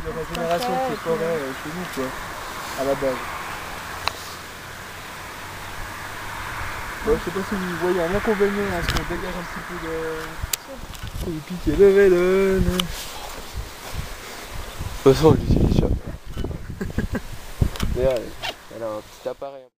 de régénération de ces forêts chez nous, quoi, à la base. Bon, je sais pas si vous voyez un inconvénient à ce qu'on dégage un petit peu de... Faut lui piquer le vélo. De toute façon, je l'utilise jamais. D'ailleurs, elle a un petit appareil.